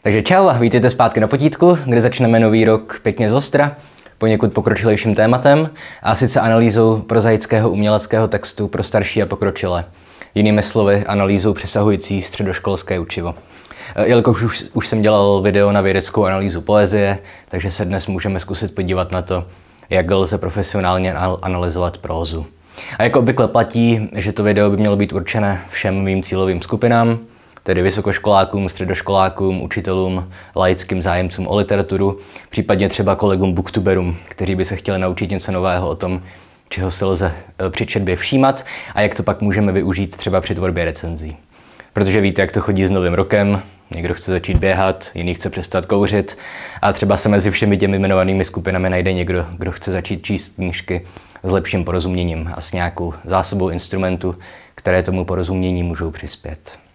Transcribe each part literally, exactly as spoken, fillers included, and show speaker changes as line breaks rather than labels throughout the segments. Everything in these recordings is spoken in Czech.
Takže čau a vítejte zpátky na potítku, kde začneme nový rok pěkně zostra, poněkud pokročilejším tématem, a sice analýzou prozaického uměleckého textu pro starší a pokročilé. Jinými slovy, analýzou přesahující středoškolské učivo. Jelikož už, už jsem dělal video na vědeckou analýzu poezie, takže se dnes můžeme zkusit podívat na to, jak lze profesionálně analyzovat prózu. A jako obvykle platí, že to video by mělo být určené všem mým cílovým skupinám, tedy vysokoškolákům, středoškolákům, učitelům, laickým zájemcům o literaturu, případně třeba kolegům booktuberům, kteří by se chtěli naučit něco nového o tom, čeho se lze při četbě všímat a jak to pak můžeme využít třeba při tvorbě recenzí. Protože víte, jak to chodí s novým rokem, někdo chce začít běhat, jiný chce přestat kouřit a třeba se mezi všemi těmi jmenovanými skupinami najde někdo, kdo chce začít číst knížky s lepším porozuměním a s nějakou zásobou instrumentů, které tomu porozumění můžou přispět.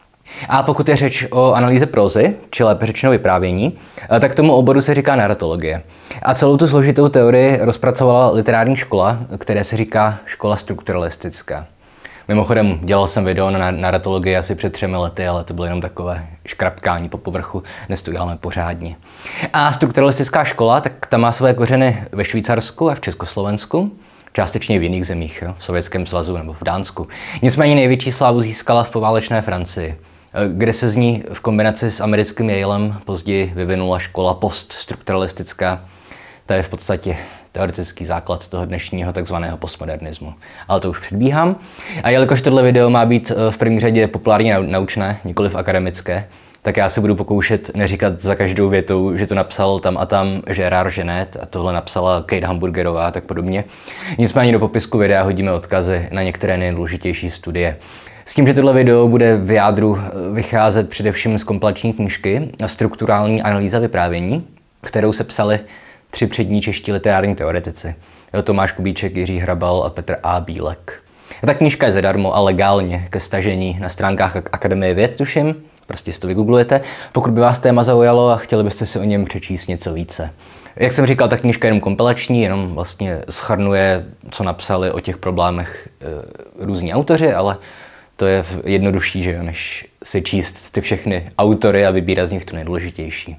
A pokud je řeč o analýze prózy, či lépe řečeno vyprávění, tak tomu oboru se říká narratologie. A celou tu složitou teorii rozpracovala literární škola, které se říká škola strukturalistická. Mimochodem, dělal jsem video na narratologii asi před třemi lety, ale to bylo jenom takové škrapkání po povrchu, dnes to děláme pořádně. A strukturalistická škola, tak ta má své kořeny ve Švýcarsku a v Československu, částečně v jiných zemích, jo, v Sovětském svazu nebo v Dánsku. Nicméně největší slávu získala v poválečné Francii, kde se z ní v kombinaci s americkým Yalem později vyvinula škola poststrukturalistická. To je v podstatě teoretický základ toho dnešního takzvaného postmodernismu. Ale to už předbíhám. A jelikož tohle video má být v první řadě populárně naučné, nikoliv akademické, tak já se budu pokoušet neříkat za každou větou, že to napsal tam a tam Gérard Genette a tohle napsala Kate Hamburgerová a tak podobně. Nicméně do popisku videa hodíme odkazy na některé nejdůležitější studie. S tím, že tohle video bude v jádru vycházet především z kompilační knížky Strukturální analýza vyprávění, kterou se psali tři přední čeští literární teoretici. Tomáš Kubíček, Jiří Hrabal a Petr A. Bílek. Ta knížka je zadarmo a legálně ke stažení na stránkách Akademie věd, tuším. Prostě si to vygooglujete, pokud by vás téma zaujalo a chtěli byste si o něm přečíst něco více. Jak jsem říkal, ta knížka je jenom kompilační, jenom vlastně shrnuje, co napsali o těch problémech e, různí autoři, ale to je jednodušší, že jo, než si číst ty všechny autory a vybírat z nich tu nejdůležitější.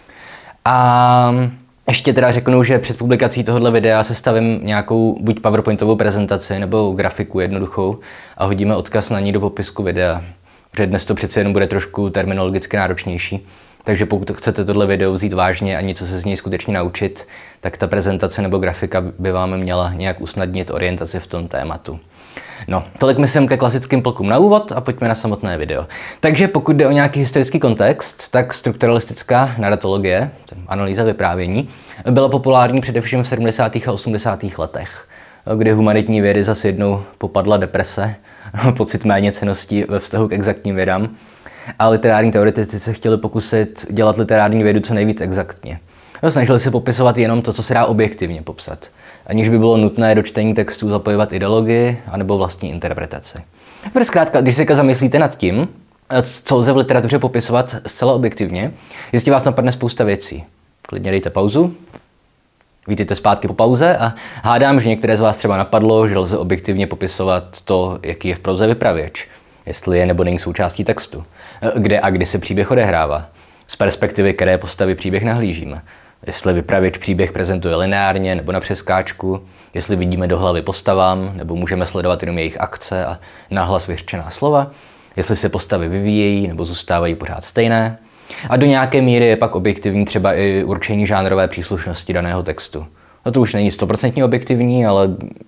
A ještě teda řeknu, že před publikací tohohle videa sestavím nějakou buď PowerPointovou prezentaci nebo grafiku jednoduchou a hodíme odkaz na ní do popisku videa. Protože dnes to přece jenom bude trošku terminologicky náročnější. Takže pokud chcete tohle video vzít vážně a něco se z něj skutečně naučit, tak ta prezentace nebo grafika by vám měla nějak usnadnit orientaci v tom tématu. No, tolik myslím ke klasickým plkům na úvod a pojďme na samotné video. Takže pokud jde o nějaký historický kontext, tak strukturalistická narratologie, analýza vyprávění, byla populární především v sedmdesátých a osmdesátých letech, kdy humanitní vědy zase jednou popadla deprese, pocit méněcennosti ve vztahu k exaktním vědám, a literární teoretici se chtěli pokusit dělat literární vědu co nejvíc exaktně. Snažili se popisovat jenom to, co se dá objektivně popsat, aniž by bylo nutné do čtení textů zapojovat ideologii anebo vlastní interpretaci. Protože zkrátka, když se zamyslíte nad tím, co lze v literatuře popisovat zcela objektivně, jistě vás napadne spousta věcí. Klidně dejte pauzu, vítejte zpátky po pauze a hádám, že některé z vás třeba napadlo, že lze objektivně popisovat to, jaký je v próze vypravěč, jestli je nebo není součástí textu, kde a kdy se příběh odehrává, z perspektivy, které postavy příběh nahlížíme, jestli vypravěč příběh prezentuje lineárně nebo na přeskáčku, jestli vidíme do hlavy postavám, nebo můžeme sledovat jenom jejich akce a nahlas vyřčená slova, jestli se postavy vyvíjejí nebo zůstávají pořád stejné. A do nějaké míry je pak objektivní třeba i určení žánrové příslušnosti daného textu. No to už není stoprocentně objektivní, ale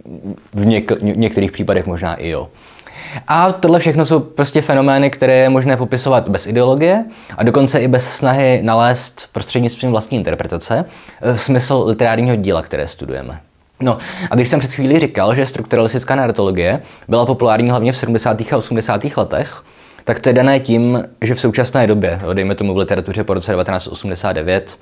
v něk- některých případech možná i jo. A tohle všechno jsou prostě fenomény, které je možné popisovat bez ideologie a dokonce i bez snahy nalézt prostřednictvím vlastní interpretace smysl literárního díla, které studujeme. No a když jsem před chvílí říkal, že strukturalistická narratologie byla populární hlavně v sedmdesátých a osmdesátých letech, tak to je dané tím, že v současné době, dejme tomu v literatuře po roce devatenáct osmdesát devět,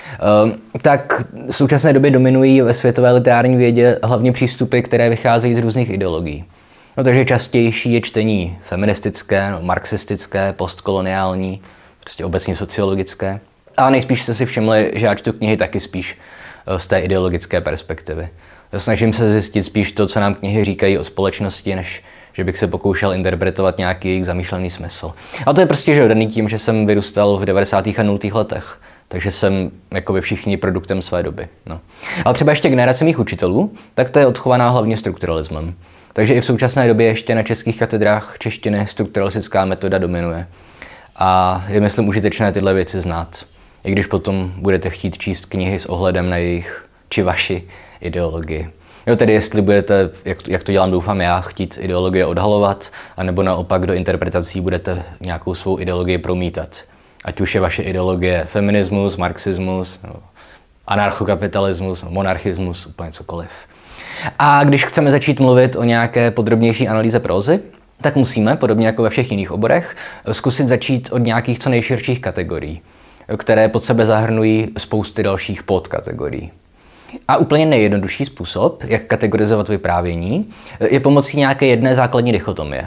tak v současné době dominují ve světové literární vědě hlavně přístupy, které vycházejí z různých ideologií. No, takže častější je čtení feministické, no, marxistické, postkoloniální, prostě obecně sociologické. A nejspíš jste si všimli, že já čtu knihy taky spíš z té ideologické perspektivy. Snažím se zjistit spíš to, co nám knihy říkají o společnosti, než že bych se pokoušel interpretovat nějaký jejich zamýšlený smysl. A to je prostě že daný tím, že jsem vyrůstal v devadesátých a nultých letech. Takže jsem jako by všichni produktem své doby. No. Ale třeba ještě generace mých učitelů, tak to je odchovaná hlavně strukturalismem. Takže i v současné době ještě na českých katedrách češtiny strukturalistická metoda dominuje. A je, myslím, užitečné tyhle věci znát. I když potom budete chtít číst knihy s ohledem na jejich či vaši ideologii. Jo, tedy jestli budete, jak to, jak to dělám, doufám já, chtít ideologie odhalovat, anebo naopak do interpretací budete nějakou svou ideologii promítat. Ať už je vaše ideologie feminismus, marxismus, anarchokapitalismus, monarchismus, úplně cokoliv. A když chceme začít mluvit o nějaké podrobnější analýze prózy, tak musíme, podobně jako ve všech jiných oborech, zkusit začít od nějakých co nejširších kategorií, které pod sebe zahrnují spousty dalších podkategorií. A úplně nejjednodušší způsob, jak kategorizovat vyprávění, je pomocí nějaké jedné základní dichotomie.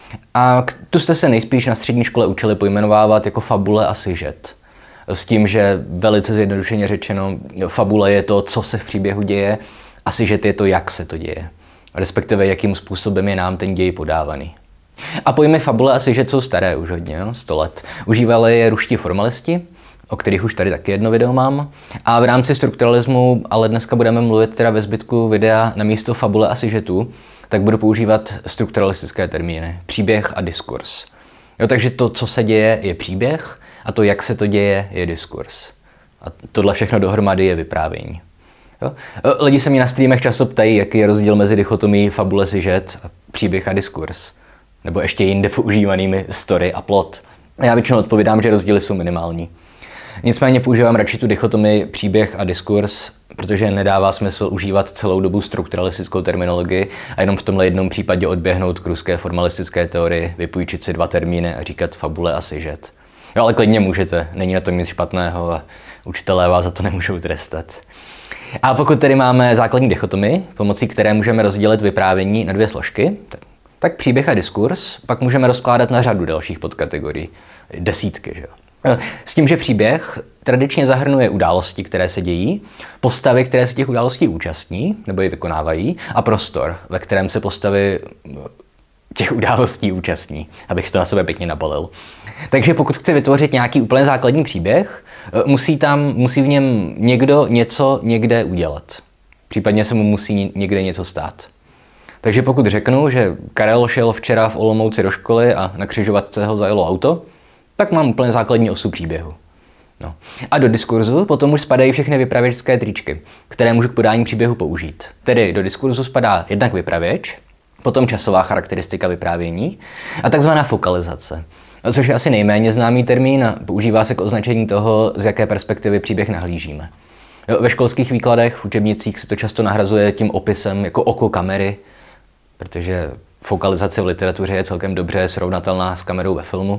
A tu jste se nejspíš na střední škole učili pojmenovávat jako fabule a sižet. S tím, že velice zjednodušeně řečeno, fabule je to, co se v příběhu děje, a sižet je to, jak se to děje. Respektive, jakým způsobem je nám ten děj podávaný. A pojmy fabule a sižet jsou staré už hodně, jo, sto let. Užívali je ruští formalisti, o kterých už tady taky jedno video mám. A v rámci strukturalismu, ale dneska budeme mluvit teda ve zbytku videa na místo fabule a sižetu, tak budu používat strukturalistické termíny. Příběh a diskurs. Jo, takže to, co se děje, je příběh a to, jak se to děje, je diskurs. A tohle všechno dohromady je vyprávění. Jo? Lidi se mě na streamech často ptají, jaký je rozdíl mezi dichotomií fabule, sižet a příběh a diskurs. Nebo ještě jinde používanými story a plot. Já většinou odpovídám, že rozdíly jsou minimální. Nicméně používám radši tu dichotomii příběh a diskurs, protože nedává smysl užívat celou dobu strukturalistickou terminologii a jenom v tomhle jednom případě odběhnout k ruské formalistické teorii, vypůjčit si dva termíny a říkat fabule a sižet. Jo, ale klidně můžete, není na tom nic špatného a učitelé vás za to nemůžou trestat. A pokud tedy máme základní dichotomii, pomocí které můžeme rozdělit vyprávění na dvě složky, tak příběh a diskurs pak můžeme rozkládat na řadu dalších podkategorií. Desítky, že jo. S tím, že příběh tradičně zahrnuje události, které se dějí, postavy, které se těch událostí účastní nebo je vykonávají, a prostor, ve kterém se postavy těch událostí účastní, abych to na sebe pěkně nabalil. Takže pokud chci vytvořit nějaký úplně základní příběh, musí tam, musí v něm někdo něco někde udělat. Případně se mu musí někde něco stát. Takže pokud řeknu, že Karel šel včera v Olomouci do školy a na křižovatce ho zajelo auto, tak mám úplně základní osu příběhu. No. A do diskurzu potom už spadají všechny vypravěčské tričky, které můžu k podání příběhu použít. Tedy do diskurzu spadá jednak vypravěč, potom časová charakteristika vyprávění a takzvaná fokalizace, což je asi nejméně známý termín a používá se k označení toho, z jaké perspektivy příběh nahlížíme. Jo, ve školských výkladech, v učebnicích se to často nahrazuje tím opisem jako oko kamery, protože fokalizace v literatuře je celkem dobře srovnatelná s kamerou ve filmu.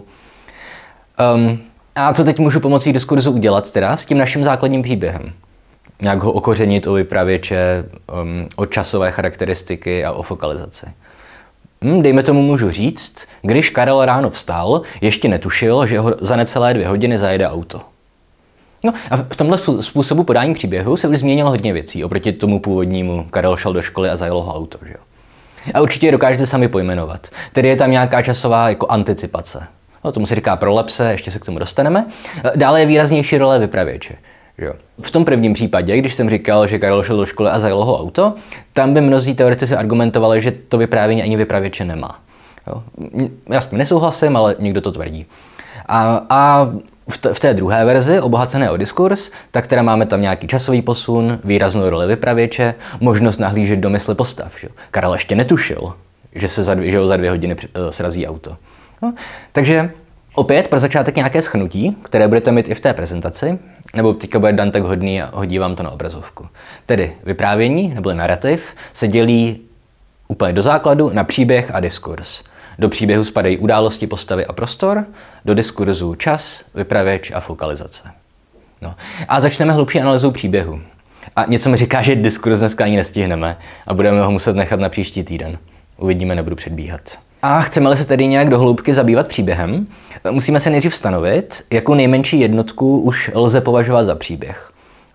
Um, a co teď můžu pomocí diskurzu udělat teda s tím naším základním příběhem? Nějak ho okořenit o vypravěče, um, o časové charakteristiky a o fokalizaci. Hmm, dejme tomu můžu říct, když Karel ráno vstal, ještě netušil, že ho za necelé dvě hodiny zajede auto. No a v tomhle způsobu podání příběhu se už změnilo hodně věcí oproti tomu původnímu. Karel šel do školy a zajelo ho auto, že jo? A určitě je dokážete sami pojmenovat. Tedy je tam nějaká časová jako anticipace. No, tomu se říká prolepse, ještě se k tomu dostaneme. Dále je výraznější role vypravěče. Jo. V tom prvním případě, když jsem říkal, že Karel šel do školy a zajelo ho auto, tam by mnozí teoretici si argumentovali, že to vyprávění ani vypravěče nemá. Jo. Já s tím nesouhlasím, ale někdo to tvrdí. A, a v, t- v té druhé verzi, obohacené o diskurs, tak teda máme tam nějaký časový posun, výraznou roli vypravěče, možnost nahlížet do mysli postav. Že? Karel ještě netušil, že se za dvě, že ho za dvě hodiny srazí auto. No, takže opět pro začátek nějaké shrnutí, které budete mít i v té prezentaci, nebo teďka bude Dan tak hodný a hodí vám to na obrazovku. Tedy vyprávění nebo narrativ se dělí úplně do základu na příběh a diskurs. Do příběhu spadají události, postavy a prostor, do diskurzu čas, vypravěč a fokalizace. No. A začneme hlubší analýzou příběhu. A něco mi říká, že diskurs dneska ani nestihneme a budeme ho muset nechat na příští týden. Uvidíme, nebudu předbíhat. A chceme-li se tedy nějak do hloubky zabývat příběhem, musíme se nejdřív stanovit, jakou nejmenší jednotku už lze považovat za příběh.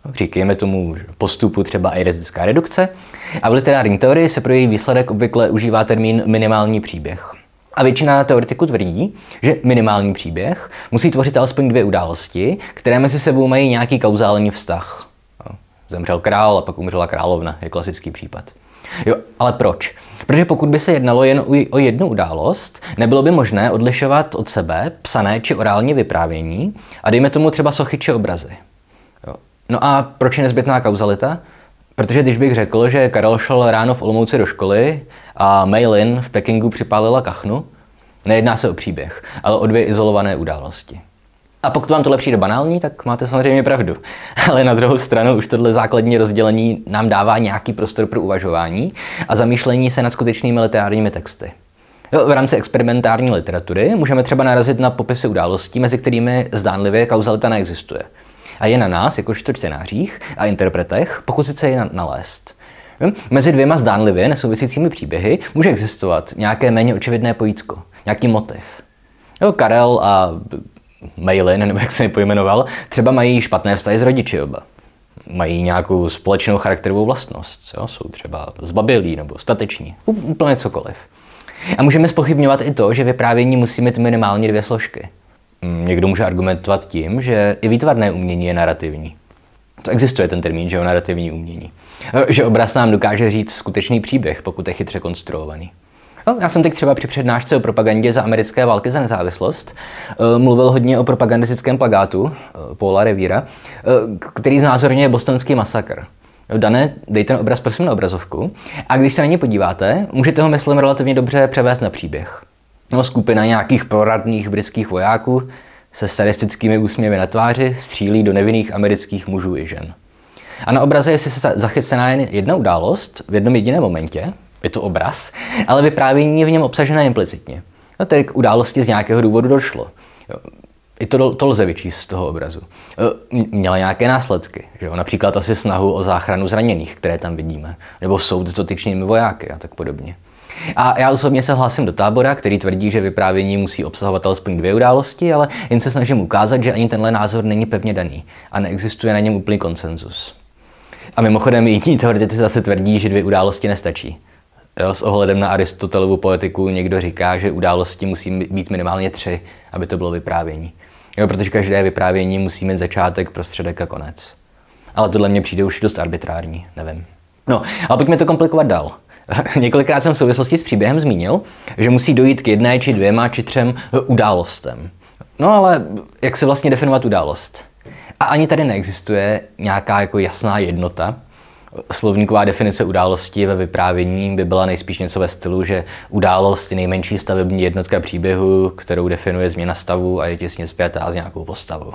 Říkejme tomu postupu třeba eidetická redukce. A v literární teorii se pro její výsledek obvykle užívá termín minimální příběh. A většina teoretiků tvrdí, že minimální příběh musí tvořit alespoň dvě události, které mezi sebou mají nějaký kauzální vztah. Zemřel král a pak umřela královna, je klasický případ. Jo, ale proč? Protože pokud by se jednalo jen o jednu událost, nebylo by možné odlišovat od sebe psané či orální vyprávění a dejme tomu třeba sochy či obrazy. Jo. No a proč je nezbytná kauzalita? Protože když bych řekl, že Karel šel ráno v Olomouci do školy a Mei Lin v Pekingu připálila kachnu, nejedná se o příběh, ale o dvě izolované události. A pokud vám to přijde banální, tak máte samozřejmě pravdu. Ale na druhou stranu už tohle základní rozdělení nám dává nějaký prostor pro uvažování a zamýšlení se nad skutečnými literárními texty. Jo, v rámci experimentární literatury můžeme třeba narazit na popisy událostí, mezi kterými zdánlivě kauzalita neexistuje. A je na nás, jakožto čtenářích a interpretech, pokusit se je nalézt. Mezi dvěma zdánlivě nesouvisícími příběhy může existovat nějaké méně očividné pojítko, nějaký motiv. Jo, Karel a Mei Lin, nebo jak se mi pojmenoval, třeba mají špatné vztahy s rodiči oba. Mají nějakou společnou charakterovou vlastnost. Jo? Jsou třeba zbabělí nebo stateční. Úplně cokoliv. A můžeme zpochybňovat i to, že vyprávění musí mít minimálně dvě složky. Někdo může argumentovat tím, že i výtvarné umění je narrativní. To existuje ten termín, že jo, narrativní umění. Že obraz nám dokáže říct skutečný příběh, pokud je chytře konstruovaný. No, já jsem teď třeba při přednášce o propagandě za americké války za nezávislost mluvil hodně o propagandistickém plakátu Paula Reviera, který znázorňuje bostonský masakr. Dané, dej ten obraz prosím na obrazovku a když se na ně podíváte, můžete ho myslím relativně dobře převést na příběh. No, skupina nějakých proradných britských vojáků se sadistickými úsměvy na tváři střílí do nevinných amerických mužů i žen. A na obraze je si zachycená jen jedna událost v jednom jediném momentě, je to obraz, ale vyprávění je v něm obsažené implicitně. No, tedy k události z nějakého důvodu došlo. I to, to lze vyčíst z toho obrazu. Měla nějaké následky, že jo? Například asi snahu o záchranu zraněných, které tam vidíme, nebo soud s dotyčnými vojáky a tak podobně. A já osobně se hlásím do tábora, který tvrdí, že vyprávění musí obsahovat alespoň dvě události, ale jen se snažím ukázat, že ani tenhle názor není pevně daný a neexistuje na něm úplný konsenzus. A mimochodem jiní teoretici zase tvrdí, že dvě události nestačí. Jo, s ohledem na Aristotelovu poetiku někdo říká, že události musí být minimálně tři, aby to bylo vyprávění. Jo, protože každé vyprávění musí mít začátek, prostředek a konec. Ale tohle mně přijde už dost arbitrární, nevím. No, ale pojďme to komplikovat dál. Několikrát jsem v souvislosti s příběhem zmínil, že musí dojít k jedné, či dvěma, či třem událostem. No ale jak se vlastně definovat událost? A ani tady neexistuje nějaká jako jasná jednota. Slovníková definice události ve vyprávění by byla nejspíš něco ve stylu, že událost je nejmenší stavební jednotka příběhu, kterou definuje změna stavu a je těsně spjatá s nějakou postavou.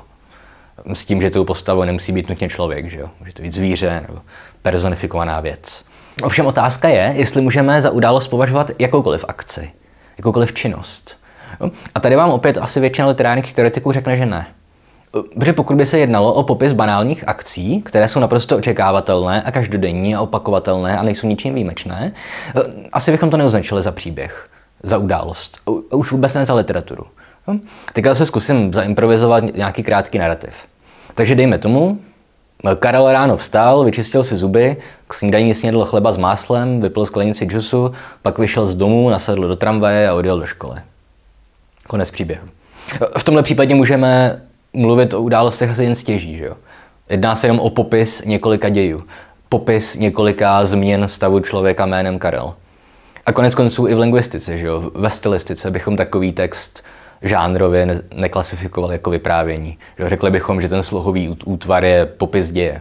S tím, že tou postavou nemusí být nutně člověk, že jo? Může to být zvíře nebo personifikovaná věc. Ovšem otázka je, jestli můžeme za událost považovat jakoukoliv akci, jakoukoliv činnost. A tady vám opět asi většina literárních teoretiků řekne, že ne. Protože pokud by se jednalo o popis banálních akcí, které jsou naprosto očekávatelné a každodenní a opakovatelné a nejsou ničím výjimečné, asi bychom to neoznačili za příběh, za událost. Už vůbec ne za literaturu. Teďka se zkusím zaimprovizovat nějaký krátký narrativ. Takže dejme tomu, Karel ráno vstal, vyčistil si zuby, k snídani snědl chleba s máslem, vypil sklenici džusu, pak vyšel z domu, nasedl do tramvaje a odjel do školy. Konec příběhu. V tomhle případě můžeme mluvit o událostech asi jen stěží, že jo? Jedná se jenom o popis několika dějů. Popis několika změn stavu člověka jménem Karel. A konec konců i v lingvistice, že jo? Ve stylistice bychom takový text žánrově ne- neklasifikovali jako vyprávění. Že? Řekli bychom, že ten slohový útvar je popis děje.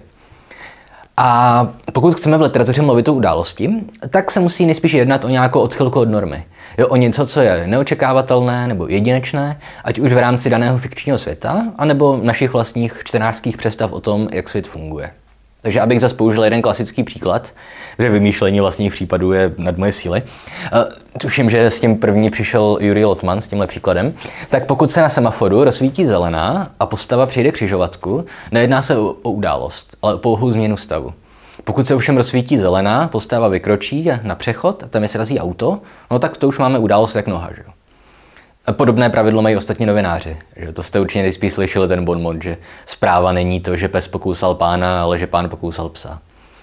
A pokud chceme v literatuře mluvit o události, tak se musí nejspíš jednat o nějakou odchylku od normy. Jo, o něco, co je neočekávatelné nebo jedinečné, ať už v rámci daného fikčního světa, anebo našich vlastních čtenářských představ o tom, jak svět funguje. Takže abych zase použil jeden klasický příklad, že vymýšlení vlastních případů je nad moje síly. Tuším, že s tím první přišel Jurij Lotman s tímhle příkladem. Tak pokud se na semaforu rozsvítí zelená a postava přijde křižovatku, nejedná se o, o událost, ale o pouhou změnu stavu. Pokud se ovšem rozsvítí zelená, postava vykročí na přechod a tam je srazí auto, no tak to už máme událost jak noha, že jo. A podobné pravidlo mají ostatní novináři. Že to jste určitě nejspíš slyšeli ten bonmot, že zpráva není to, že pes pokousal pána, ale že pán pokousal psa.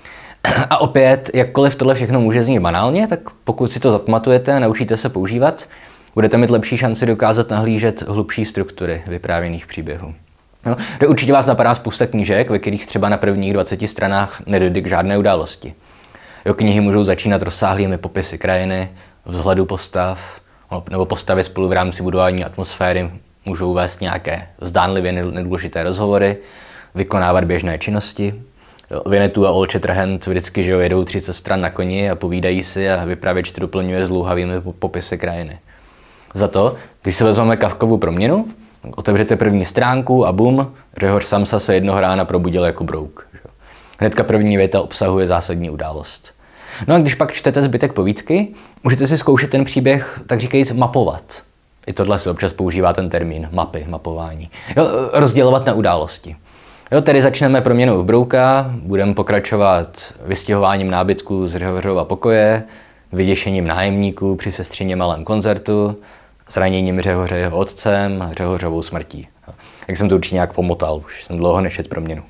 A opět, jakkoliv tohle všechno může znít banálně, tak pokud si to zapamatujete a naučíte se používat, budete mít lepší šanci dokázat nahlížet hlubší struktury vyprávěných příběhů. No, určitě vás napadá spousta knížek, ve kterých třeba na prvních dvaceti stranách nedojde k žádné události. Jo, knihy můžou začínat rozsáhlými popisy krajiny, vzhledu postav, nebo postavy spolu v rámci budování atmosféry můžou vést nějaké zdánlivě nedůležité rozhovory, vykonávat běžné činnosti. Winnetou a Old Shatterhand vždycky že jo, jedou třicet stran na koni a povídají si a vypravěč to doplňuje zdlouhavými popisy krajiny. Za to, když si vezmeme Kafkovu Proměnu, otevřete první stránku a bum, Řehoř Samsa se jednoho rána probudil jako brouk. Hnedka první věta obsahuje zásadní událost. No a když pak čtete zbytek povídky, můžete si zkoušet ten příběh, tak říkajíc, mapovat. I tohle se občas používá ten termín, mapy, mapování. Jo, rozdělovat na události. Jo, tedy začneme proměnou v brouka, budeme pokračovat vystěhováním nábytku z Řehořova pokoje, vyděšením nájemníků při sestřině malém koncertu, zraněním Řehoře jeho otcem a Řehořovou smrtí. Jak jsem to určitě nějak pomotal, už jsem dlouho nečet Proměnu.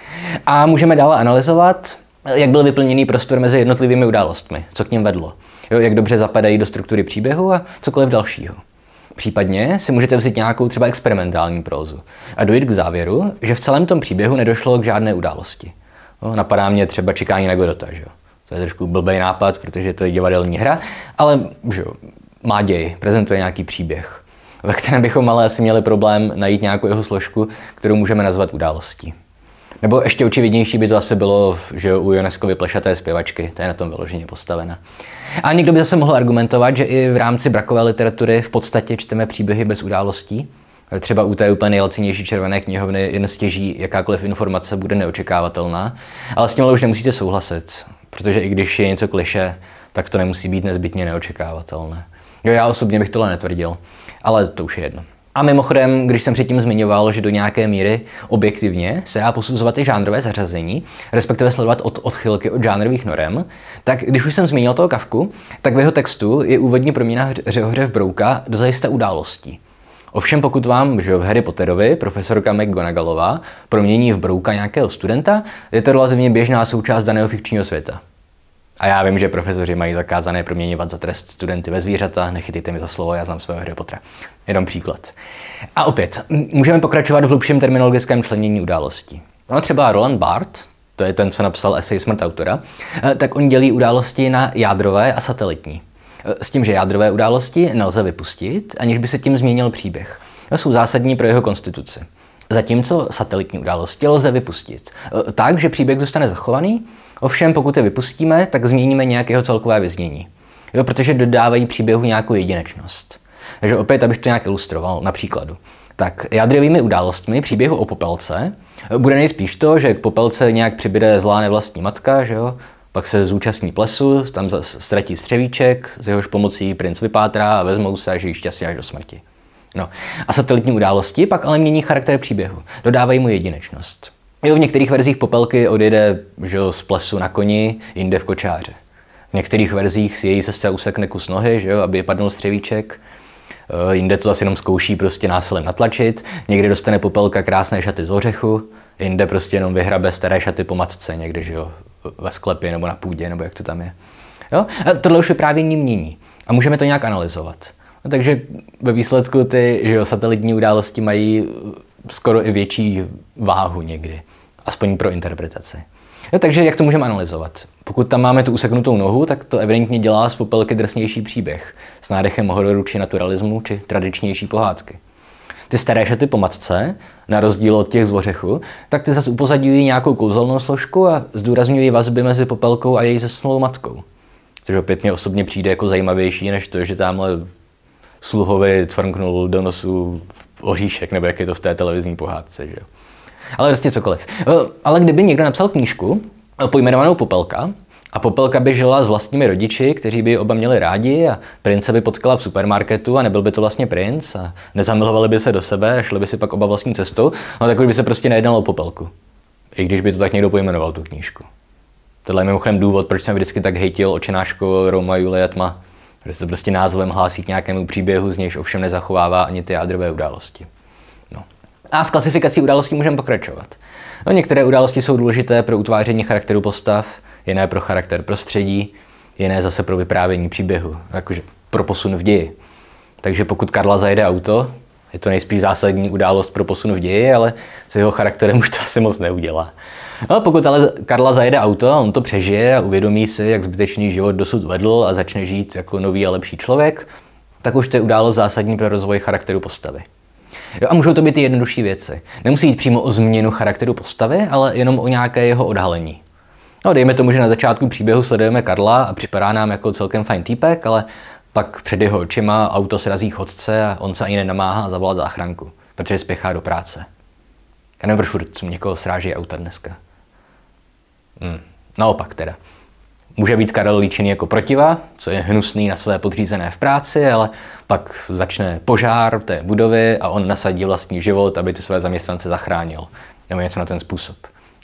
A můžeme dále analyzovat, jak byl vyplněný prostor mezi jednotlivými událostmi, co k něm vedlo, jo, jak dobře zapadají do struktury příběhu a cokoliv dalšího. Případně si můžete vzít nějakou třeba experimentální prózu a dojít k závěru, že v celém tom příběhu nedošlo k žádné události. No, napadá mě třeba Čekání na Godota, že jo. To je trošku blbej nápad, protože to je divadelní hra, ale že jo, má děj, prezentuje nějaký příběh, ve kterém bychom ale asi měli problém najít nějakou jeho složku, kterou můžeme nazvat událostí. Nebo ještě očividnější by to asi bylo, že u Ioneskovy Plešaté zpěvačky, to je na tom vyloženě postavena. A někdo by zase mohl argumentovat, že i v rámci brakové literatury v podstatě čteme příběhy bez událostí. Třeba u té úplně nejlacinější Červené knihovny jen stěží jakákoliv informace bude neočekávatelná, ale s tím ale už nemusíte souhlasit, protože i když je něco klišé, tak to nemusí být nezbytně neočekávatelné. Jo, já osobně bych tohle netvrdil, ale to už je jedno. A mimochodem, když jsem předtím zmiňoval, že do nějaké míry objektivně se dá posuzovat i žánrové zařazení, respektive sledovat od odchylky od žánrových norem, tak když už jsem zmínil toho Kafku, tak v jeho textu je úvodní proměna Řehoře v brouka dozajista událostí. Ovšem pokud vám, že v Harry Potterovi profesorka McGonagallová promění v brouka nějakého studenta, je to relativně běžná součást daného fikčního světa. A já vím, že profesoři mají zakázané proměňovat za trest studenty ve zvířata, nechytejte mi za slovo, já znám svého Harry Pottera. Jenom příklad. A opět, můžeme pokračovat v hlubším terminologickém členění událostí. No třeba Roland Barthes, to je ten, co napsal esej Smrt autora, tak on dělí události na jádrové a satelitní. S tím, že jádrové události nelze vypustit, aniž by se tím změnil příběh. Jsou zásadní pro jeho konstituci. Zatímco satelitní události lze vypustit. Tak, že příběh zůstane zachovaný, ovšem pokud je vypustíme, tak změníme nějakého celkové vyznění. Jo, protože dodávají příběhu nějakou jedinečnost. Takže opět, abych to nějak ilustroval na příkladu. Tak jádrovými událostmi příběhu o Popelce bude nejspíš to, že k Popelce nějak přibyde zlá nevlastní matka, že jo? Pak se zúčastní plesu, tam ztratí střevíček, z jehož pomocí princ vypátrá a vezmou se a žijí šťastně až do smrti. No. A satelitní události pak ale mění charakter příběhu, dodávají mu jedinečnost. Jo, v některých verzích Popelky odjede že jo, z plesu na koni, jinde v kočáře. V některých verzích si její sestra usekne kus nohy, že jo, aby padnul střevíček. Jinde to zase jenom zkouší prostě násilím natlačit. Někdy dostane Popelka krásné šaty z ořechu, jinde prostě jenom vyhrabe staré šaty po matce někde, že jo, ve sklepě nebo na půdě, nebo jak to tam je. Jo? A tohle už vyprávění mění. A můžeme to nějak analyzovat. No, takže ve výsledku ty že jo, satelitní události mají skoro i větší váhu někdy. Aspoň pro interpretaci. Jo, takže jak to můžeme analyzovat? Pokud tam máme tu useknutou nohu, tak to evidentně dělá z Popelky drsnější příběh s nádechem hororu či naturalismu či tradičnější pohádky. Ty staré šaty po matce, na rozdíl od těch z ořechu, tak ty zase upozadňují nějakou kouzelnou složku a zdůrazňují vazby mezi Popelkou a její zesnulou matkou. Což opět mě osobně přijde jako zajímavější, než to, že tamhle sluhovi cvrnknul do nosu oříšek, nebo jak je to v té televizní pohádce. Že? Ale prostě cokoliv. Ale kdyby někdo napsal knížku pojmenovanou Popelka, a Popelka by žila s vlastními rodiči, kteří by ji oba měli rádi a prince by potkala v supermarketu a nebyl by to vlastně princ a nezamilovali by se do sebe a šli by si pak oba vlastní cestou, no tak už by se prostě nejednalo o Popelku. I když by to tak někdo pojmenoval, tu knížku. Tohle je mimochodem důvod, proč jsem vždycky tak hejtil očenáško Roma Julia tma. Protože se prostě názvem hlásí k nějakému příběhu, z nějž ovšem nezachovává ani ty jádrové události. No. A s klasifikací událostí můžeme pokračovat. No, některé události jsou důležité pro utváření charakteru postav, jiné pro charakter prostředí, jiné zase pro vyprávění příběhu, jakože pro posun v ději. Takže pokud Karla zajede auto, je to nejspíš zásadní událost pro posun v ději, ale s jeho charakterem už to asi moc neudělá. No, pokud ale Karla zajede auto a on to přežije a uvědomí si, jak zbytečný život dosud vedl a začne žít jako nový a lepší člověk, tak už to je událost zásadní pro rozvoj charakteru postavy. Jo, a můžou to být i jednodušší věci. Nemusí jít přímo o změnu charakteru postavy, ale jenom o nějaké jeho odhalení. No, dejme tomu, že na začátku příběhu sledujeme Karla a připadá nám jako celkem fajn týpek, ale pak před jeho očima auto srazí chodce a on se ani nenamáhá a zavolá záchranku, protože spěchá do práce. Já nevím, proč furt někoho sráží auta dneska. Hmm. Naopak teda. Může být Karel líčený jako protiva, co je hnusný na své podřízené v práci, ale pak začne požár té budovy a on nasadí vlastní život, aby ty své zaměstnance zachránil. Nebo něco na ten způsob.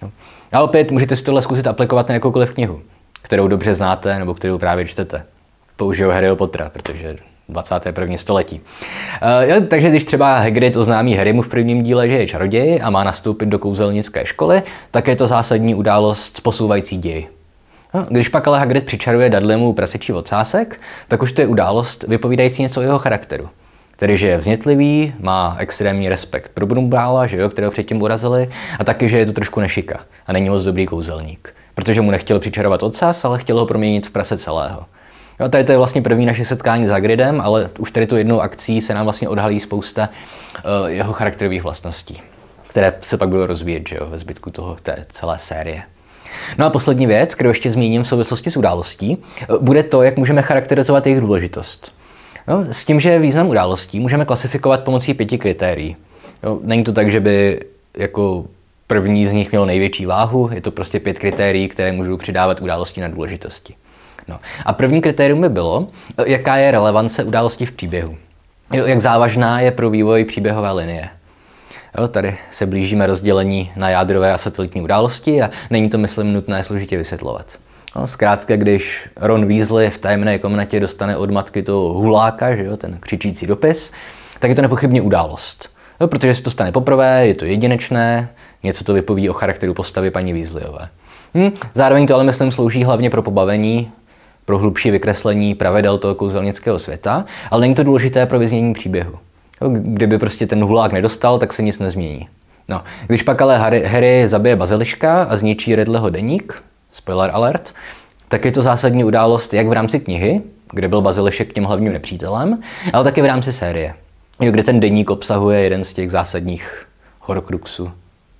A opět můžete si tohle zkusit aplikovat na jakoukoliv knihu, kterou dobře znáte nebo kterou právě čtete. Použiju Harryho Pottera, protože dvacátého prvního století. Uh, jo, takže když třeba Hagrid oznámí Harrymu v prvním díle, že je čaroděj a má nastoupit do kouzelnické školy, tak je to zásadní událost posouvající děj. No, když pak ale Hagrid přičaruje Dudleymu prasečí ocásek, tak už to je událost vypovídající něco o jeho charakteru. Tedy, že je vznětlivý, má extrémní respekt pro Brumbála, že jo, kterého předtím urazili, a taky, že je to trošku nešika a není moc dobrý kouzelník. Protože mu nechtěl přičarovat ocas, ale chtěl ho proměnit v prase celého. Jo, tady to je vlastně první naše setkání s Hagridem, ale už tady tu jednou akcí se nám vlastně odhalí spousta uh, jeho charakterových vlastností, které se pak budou rozvíjet, že jo, ve zbytku toho, té celé série. No a poslední věc, kterou ještě zmíním v souvislosti s událostí, bude to, jak můžeme charakterizovat jejich důležitost. No, s tím, že význam událostí můžeme klasifikovat pomocí pěti kritérií. Jo, není to tak, že by jako první z nich mělo největší váhu, je to prostě pět kritérií, které můžou přidávat události na důležitosti. No. A první kritérium by bylo, jaká je relevance události v příběhu. Jo, jak závažná je pro vývoj příběhové linie. Jo, tady se blížíme rozdělení na jádrové a satelitní události a není to, myslím, nutné složitě vysvětlovat. No, zkrátka, když Ron Weasley v tajemné komnatě dostane od matky toho huláka, že jo, ten křičící dopis, tak je to nepochybně událost. Jo, protože se to stane poprvé, je to jedinečné, něco to vypoví o charakteru postavy paní Weasleyové. Hm, zároveň to ale, myslím, slouží hlavně pro pobavení, pro hlubší vykreslení pravidel toho kouzelnického světa, ale není to důležité pro vyznění příběhu. Kdyby prostě ten hulák nedostal, tak se nic nezmění. No, když pak ale Harry, Harry zabije baziliška a zničí Riddleho deník, spoiler alert, tak je to zásadní událost jak v rámci knihy, kde byl bazilišek tím hlavním nepřítelem, ale také v rámci série, kde ten deník obsahuje jeden z těch zásadních horcruxů,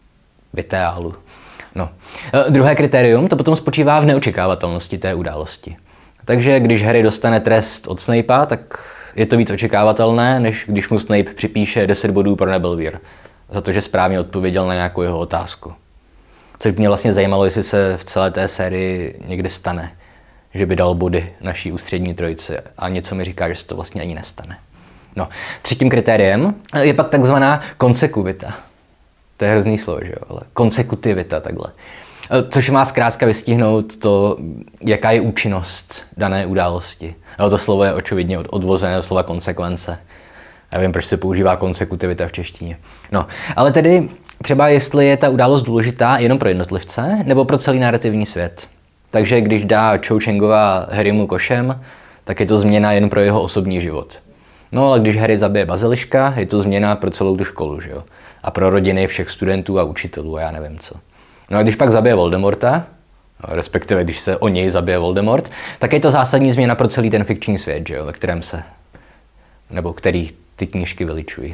vitálu. No. Druhé kritérium to potom spočívá v neočekávatelnosti té události. Takže když Harry dostane trest od Snapea, tak je to víc očekávatelné, než když mu Snape připíše deset bodů pro Nebelvír, za to, že správně odpověděl na nějakou jeho otázku. Což mě vlastně zajímalo, jestli se v celé té sérii někdy stane, že by dal body naší ústřední trojici a něco mi říká, že se to vlastně ani nestane. No, třetím kritériem je pak takzvaná konsekuvita. To je hrozný slovo, že jo, ale konsekutivita takhle. Což má zkrátka vystihnout to, jaká je účinnost dané události. No, to slovo je očividně odvozené od slova konsekvence. Já vím, proč se používá konsekutivita v češtině. No, ale tedy třeba jestli je ta událost důležitá jenom pro jednotlivce nebo pro celý narrativní svět. Takže když dá Cho Changová Harrymu košem, tak je to změna jen pro jeho osobní život. No ale když Harry zabije baziliška, je to změna pro celou tu školu, že jo? A pro rodiny všech studentů a učitelů a já nevím co. No a když pak zabije Voldemorta, respektive když se o něj zabije Voldemort, tak je to zásadní změna pro celý ten fikční svět, že jo, ve kterém se, nebo který ty knížky veličují.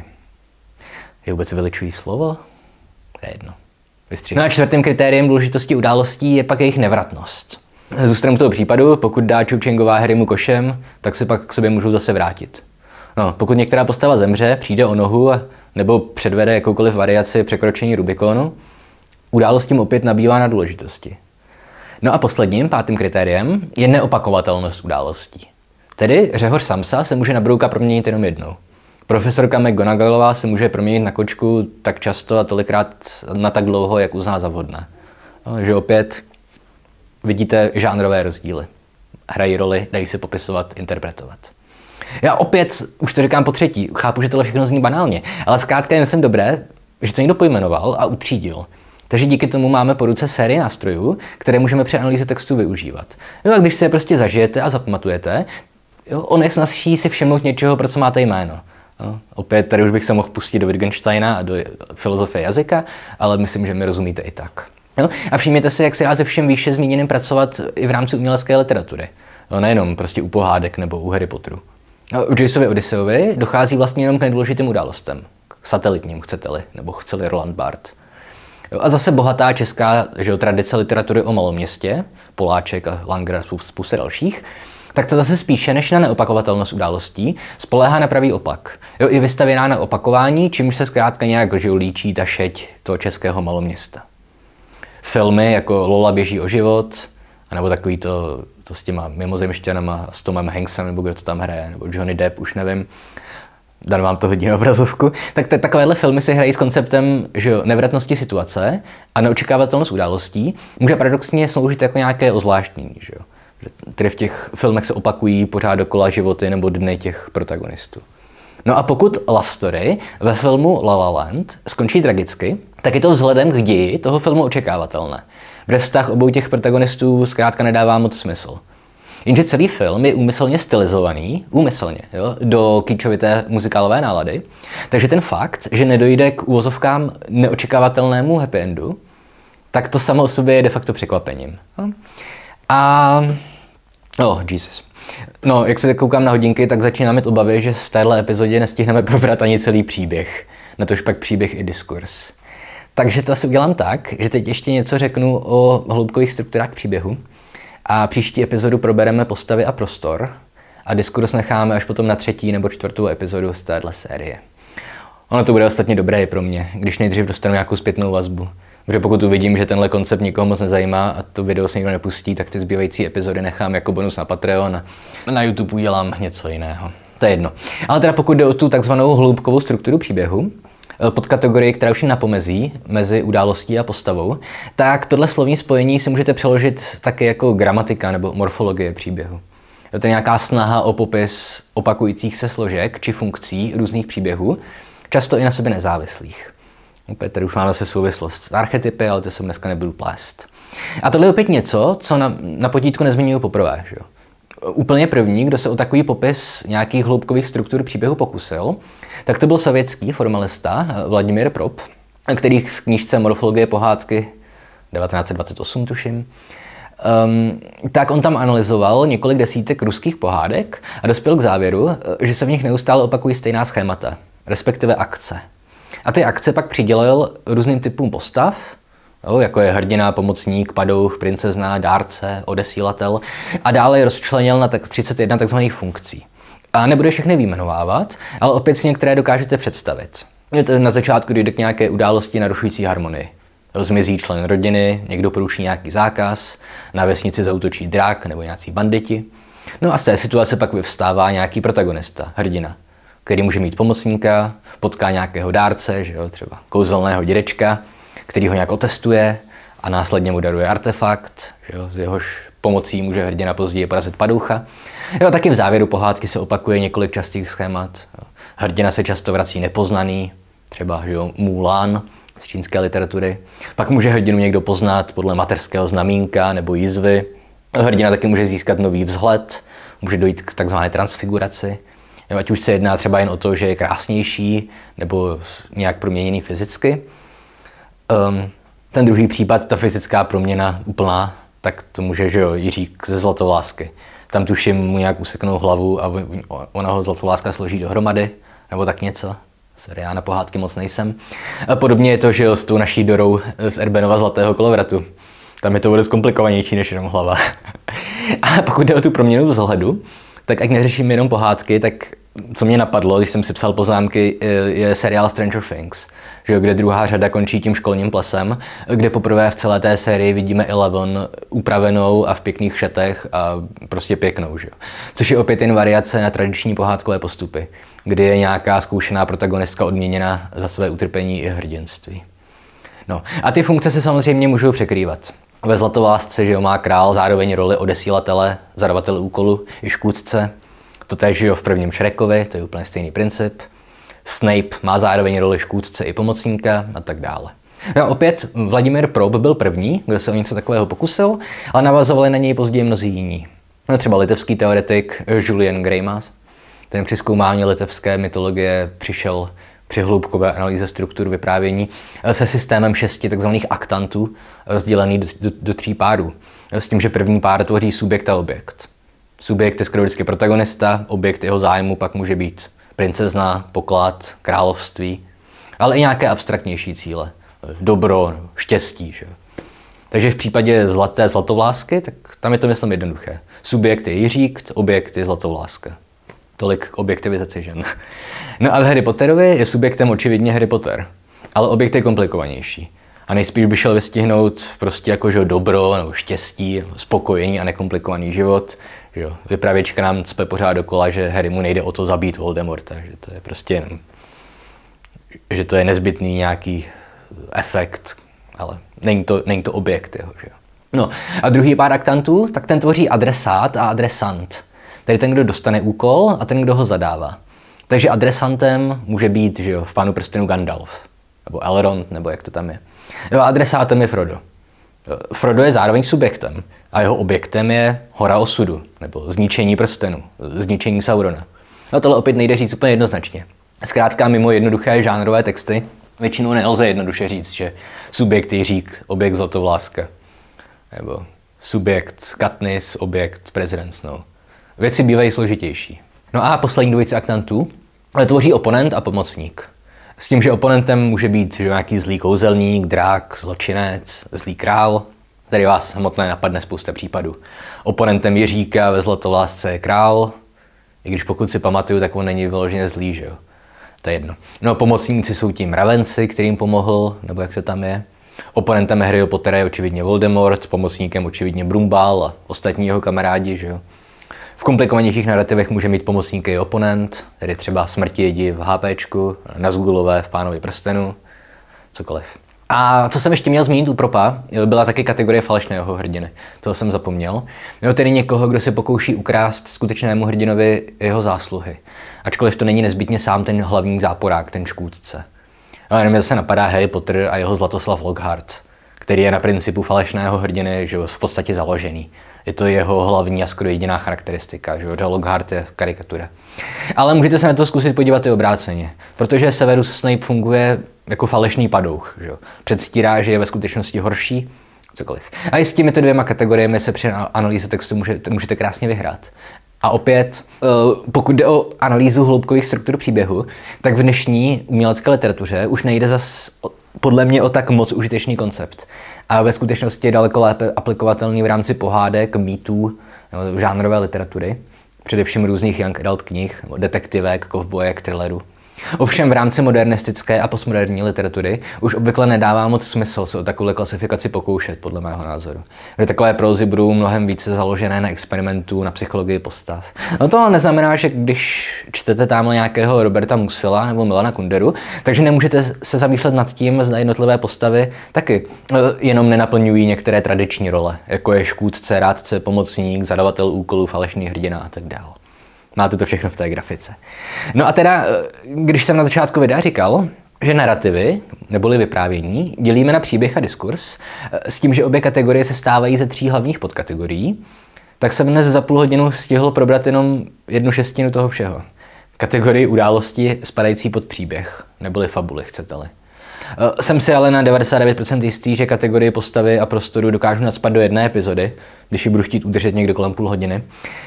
Je vůbec veličují slovo? To je jedno. Vystřih. No a čtvrtým kritériem důležitosti událostí je pak jejich nevratnost. Zůstanem toho případu, pokud dá Cho Changová Harrymu košem, tak se pak k sobě můžou zase vrátit. No, pokud některá postava zemře, přijde o nohu a, nebo předvede jakoukoliv variaci překročení Rubikonu, událost tím opět nabývá na důležitosti. No a posledním, pátým kritériem, je neopakovatelnost událostí. Tedy Řehoř Samsa se může na brouka proměnit jenom jednou. Profesorka McGonagallová se může proměnit na kočku tak často a tolikrát na tak dlouho, jak uzná za vhodné. No, že opět vidíte žánrové rozdíly. hrají roli, dají se popisovat, interpretovat. Já opět, už to říkám po třetí, chápu, že tohle všechno zní banálně, ale zkrátka je myslím dobré, že to někdo pojmenoval a utřídil. Takže díky tomu máme po ruce sérii nástrojů, které můžeme při analýze textu využívat. Jo, a když si je prostě zažijete a zapamatujete, jo, on je snazší si všimnout něčeho, pro co máte jméno. Jo, opět tady už bych se mohl pustit do Wittgensteina a do filozofie jazyka, ale myslím, že mi rozumíte i tak. Jo, a všimněte si, jak se dá se všem výše zmíněným pracovat i v rámci umělecké literatury. Jo, nejenom prostě u pohádek nebo u Harry Potteru. Jo, u Joyceovy Odysseovi dochází vlastně jenom k nejdůležitým událostem. K satelitním, chcete-li, nebo chceli Roland Barthes. Jo, a zase bohatá česká že jo, tradice literatury o Maloměstě, Poláček a Langer a spousta dalších, tak to zase spíše než na neopakovatelnost událostí spoléhá na pravý opak. Jo, je vystavěná na opakování, čímž se zkrátka nějak že jo, líčí ta šeť toho českého Maloměsta. Filmy jako Lola běží o život, nebo takový to, to s těma mimozemšťanama, s Tomem Hanksem, nebo kdo to tam hraje, nebo Johnny Depp, už nevím. Dan vám to hodí na obrazovku. Tak t- takovéhle filmy se hrají s konceptem že jo, nevratnosti situace a neočekávatelnost událostí může paradoxně sloužit jako nějaké ozvláštnění. Že jo? Že tedy v těch filmech se opakují pořád dokola životy nebo dny těch protagonistů. No a pokud love story ve filmu La La Land skončí tragicky, tak je to vzhledem k ději toho filmu očekávatelné. Protože vztah obou těch protagonistů zkrátka nedává moc smysl. Jenže celý film je úmyslně stylizovaný, úmyslně, jo, do kýčovité muzikálové nálady, takže ten fakt, že nedojde k úvozovkám neočekávatelnému happy endu, tak to samo o sobě je de facto překvapením. No. A... Oh, Jesus. No, jak se koukám na hodinky, tak začínám mít obavy, že v téhle epizodě nestihneme probrat ani celý příběh. Natož pak příběh i diskurs. Takže to asi udělám tak, že teď ještě něco řeknu o hloubkových strukturách příběhu a příští epizodu probereme postavy a prostor a diskurs necháme až potom na třetí nebo čtvrtou epizodu z téhle série. Ono to bude ostatně dobré i pro mě, když nejdřív dostanu nějakou zpětnou vazbu. Protože pokud uvidím, že tenhle koncept nikoho moc nezajímá a to video se nikdo nepustí, tak ty zbývající epizody nechám jako bonus na Patreon a na YouTube udělám něco jiného. To je jedno. Ale teda pokud jde o tu takzvanou hloubkovou strukturu příběhu, pod kategorii, která už je na pomezí mezi událostí a postavou, tak tohle slovní spojení si můžete přeložit taky jako gramatika nebo morfologie příběhu. Je to nějaká snaha o popis opakujících se složek či funkcí různých příběhů, často i na sobě nezávislých. Opět tady už máme se souvislost s archetypy, ale to jsem dneska nebudu plést. A tohle je opět něco, co na, na potítku nezmiňuji poprvé. Že jo? Úplně první, kdo se o takový popis nějakých hloubkových struktur příběhu pokusil, tak to byl sovětský formalista Vladimír Prop, který v knížce Morfologie pohádky devatenáct set dvacet osm, tuším, um, tak on tam analyzoval několik desítek ruských pohádek a dospěl k závěru, že se v nich neustále opakují stejná schémata, respektive akce. A ty akce pak přidělil různým typům postav, jo, jako je hrdina, pomocník, padouch, princezna, dárce, odesílatel a dále je rozčlenil na tak třicet jedna takzvaných funkcí. A nebudu všechny vyjmenovávat, ale opět si některé dokážete představit. Na začátku dojde k nějaké události narušující harmonii. Zmizí člen rodiny, někdo poruší nějaký zákaz, na vesnici zaútočí drak nebo nějací banditi. No a z té situace pak vyvstává nějaký protagonista, hrdina, který může mít pomocníka, potká nějakého dárce, že jo, třeba kouzelného dědečka, který ho nějak otestuje a následně mu daruje artefakt, že jo, z jehož pomocí může hrdina později porazit padoucha. Jo, taky v závěru pohádky se opakuje několik častých schémat. Jo. Hrdina se často vrací nepoznaný, třeba že jo, Mulan z čínské literatury. Pak může hrdinu někdo poznat podle mateřského znamínka nebo jizvy. Hrdina taky může získat nový vzhled, může dojít k takzvané transfiguraci. Jo, ať už se jedná třeba jen o to, že je krásnější nebo nějak proměněný fyzicky. Um, ten druhý případ, ta fyzická proměna úplná, tak to může, že jo, Jiřík ze Zlatovlásky. Tam tuším mu nějak useknou hlavu a ona ho Zlatoláska složí dohromady, nebo tak něco. Sorry, já na pohádky moc nejsem. A podobně je to, že jo, s tou naší Dorou z Erbenova Zlatého kolovratu. Tam je to bude zkomplikovanější než jenom hlava. A pokud jde o tu proměnu vzhledu, tak ať neřeším jenom pohádky, tak co mě napadlo, když jsem si psal poznámky, je seriál Stranger Things, že, kde druhá řada končí tím školním plesem, kde poprvé v celé té sérii vidíme Eleven upravenou a v pěkných šatech a prostě pěknou. Že? Což je opět jen variace na tradiční pohádkové postupy, kdy je nějaká zkoušená protagonistka odměněna za své utrpení i hrdinství. No a ty funkce se samozřejmě můžou překrývat. Ve Zlatovlásce, že jo, má král zároveň roli odesílatele, zadavatele úkolu i škůdce. Totéž, že jo, v prvním Shrekovi, to je úplně stejný princip. Snape má zároveň roli škůdce i pomocníka a tak dále. No a opět Vladimír Prob byl první, kdo se o něco takového pokusil, ale navazovali na něj později mnozí jiní. No třeba litevský teoretik Julian Greimas, ten při zkoumání litevské mytologie přišel při hloubkové analýze struktur vyprávění se systémem šesti tzv. Aktantů, rozdělený do, do, do tří párů. S tím, že první pár tvoří subjekt a objekt. Subjekt je skoro vždycky protagonista, objekt jeho zájmu pak může být princezna, poklad, království, ale i nějaké abstraktnější cíle. Dobro, štěstí. Že? Takže v případě zlaté zlatovlásky, tak tam je to myslím jednoduché. Subjekt je Jiřík, objekt je Zlatovláska. Tolik k objektivizaci žen. No a v Harry Potterovi je subjektem očividně Harry Potter, ale objekt je komplikovanější. A nejspíš by šel vystihnout prostě jako že dobro, nebo štěstí, spokojení a nekomplikovaný život. Že jo. Vypravěčka nám cpe pořád dokola, že Harry mu nejde o to zabít Voldemorta, že to je prostě jenom, že to je nezbytný nějaký efekt, ale není to, není to objekt jeho, že jo. No a druhý pár aktantů, tak ten tvoří adresát a adresant. Tedy ten, kdo dostane úkol a ten, kdo ho zadává. Takže adresantem může být, že jo, v Pánu prstenů Gandalf, nebo Elrond, nebo jak to tam je. Jo, adresátem je Frodo. Frodo je zároveň subjektem a jeho objektem je Hora osudu, nebo zničení prstenů, zničení Saurona. No tohle opět nejde říct úplně jednoznačně. Zkrátka mimo jednoduché žánrové texty většinou nelze jednoduše říct, že subjekt Jiřík, objekt Zlatovláska, nebo subjekt Katniss, objekt prezident Snow. Věci bývají složitější. No a poslední dvojice aktantů tvoří oponent a pomocník. S tím, že oponentem může být že nějaký zlý kouzelník, drak, zločinec, zlý král. Tady vás samotné napadne spousta případů. Oponentem Jiříka ve Zlatovlásce je král, i když pokud si pamatuju, tak on není vyloženě zlý, že jo. To je jedno. No pomocníci jsou tím mravenci, kterým pomohl, nebo jak to tam je. Oponentem Harryho Pottera je očividně Voldemort, pomocníkem očividně Brumbál a ostatní jeho kamarádi, že jo. V komplikovanějších narrativech může mít pomocníky i oponent, tedy třeba Smrtivědi v HPčku, Nazgulové v Pánovi prstenu, cokoliv. A co jsem ještě měl zmínit u Propa, byla taky kategorie falešného hrdiny. Toho jsem zapomněl. Jo, tedy někoho, kdo se pokouší ukrást skutečnému hrdinovi jeho zásluhy. Ačkoliv to není nezbytně sám ten hlavní záporák, ten škůdce. Ale nevím, se napadá Harry Potter a jeho Zlatoslav Lockhart, který je na principu falešného hrdiny, že v podstatě založený. Je to jeho hlavní a skoro jediná charakteristika, že Lockhart je karikatura. Ale můžete se na to zkusit podívat i obráceně, protože Severus Snape funguje jako falešný padouch, že? Předstírá, že je ve skutečnosti horší, cokoliv. A i s těmito dvěma kategoriemi se při analýze textu můžete, můžete krásně vyhrát. A opět, pokud jde o analýzu hloubkových struktur příběhu, tak v dnešní umělecké literatuře už nejde zas podle mě o tak moc užitečný koncept. A ve skutečnosti je daleko lépe aplikovatelný v rámci pohádek, mýtů, nebo žánrové literatury, především různých young adult knih, detektivek, kovbojek, thrillerů. Ovšem v rámci modernistické a postmoderní literatury už obvykle nedává moc smysl se o takovou klasifikaci pokoušet, podle mého názoru. Kde takové prózy budou mnohem více založené na experimentu, na psychologii postav. No to neznamená, že když čtete tamhle nějakého Roberta Musila nebo Milana Kunderu, takže nemůžete se zamýšlet nad tím, zda jednotlivé postavy taky jenom nenaplňují některé tradiční role, jako je škůdce, rádce, pomocník, zadavatel úkolů, falešný hrdina a tak dále. Máte to všechno v té grafice. No a teda, když jsem na začátku videa říkal, že narrativy, neboli vyprávění, dělíme na příběh a diskurs, s tím, že obě kategorie se stávají ze tří hlavních podkategorií, tak jsem dnes za půl hodinu stihl probrat jenom jednu šestinu toho všeho. Kategorii události spadající pod příběh, neboli fabuly, chcete-li. Jsem si ale na devadesát devět procent jistý, že kategorii postavy a prostoru dokážu nacpat do jedné epizody, když ji budu chtít udržet někde kolem půl hodiny.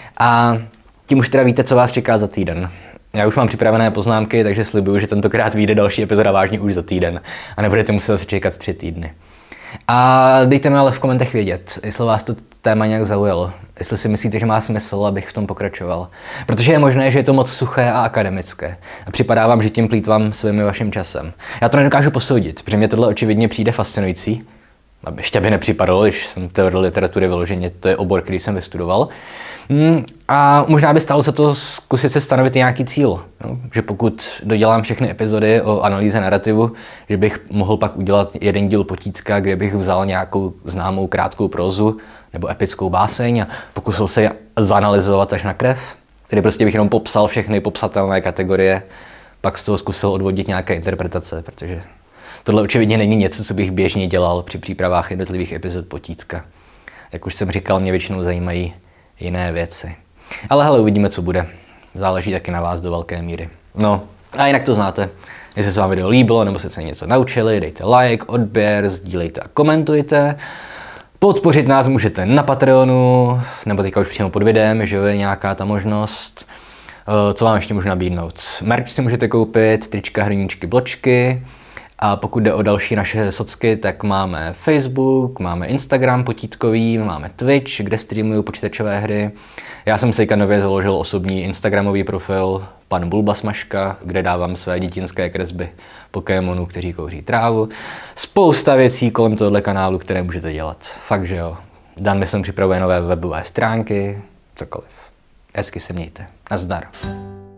A tím už teda víte, co vás čeká za týden. Já už mám připravené poznámky, takže slibuju, že tentokrát vyjde další epizoda vážně už za týden a nebudete muset zase čekat tři týdny. A dejte mi ale v komentech vědět, jestli vás to téma nějak zaujalo, jestli si myslíte, že má smysl, abych v tom pokračoval. Protože je možné, že je to moc suché a akademické a připadá vám, že tím plýtvám svým vaším časem. Já to nedokážu posoudit, protože mě tohle očividně přijde fascinující, ještě by nepřipadalo, když jsem teorie literatury vyloženě, to je obor, který jsem vystudoval. A možná by stálo za to zkusit se stanovit nějaký cíl. Jo? Že pokud dodělám všechny epizody o analýze narrativu, že bych mohl pak udělat jeden díl Potítka, kde bych vzal nějakou známou krátkou prózu nebo epickou báseň a pokusil se zanalyzovat až na krev. Tedy prostě bych jenom popsal všechny popsatelné kategorie, pak z toho zkusil odvodit nějaké interpretace, protože tohle očividně není něco, co bych běžně dělal při přípravách jednotlivých epizod Potítka. Jak už jsem říkal, mě většinou zajímají jiné věci. Ale hele, uvidíme, co bude. Záleží taky na vás do velké míry. No, a jinak to znáte. Jestli se vám video líbilo, nebo jste se něco naučili, dejte like, odběr, sdílejte a komentujte. Podpořit nás můžete na Patreonu, nebo teďka už přímo pod videem, že je nějaká ta možnost. Co vám ještě můžu nabídnout? Merch si můžete koupit, trička, hrníčky, bločky. A pokud jde o další naše socky, tak máme Facebook, máme Instagram potítkový, máme Twitch, kde streamuju počítačové hry. Já jsem si teďka nově založil osobní instagramový profil pan Bulbasmaška, kde dávám své dětinské kresby Pokémonů, kteří kouří trávu. Spousta věcí kolem tohoto kanálu, které můžete dělat. Fakt, že jo. Dan myslím připravuje nové webové stránky, cokoliv. Hezky se mějte. Nazdar.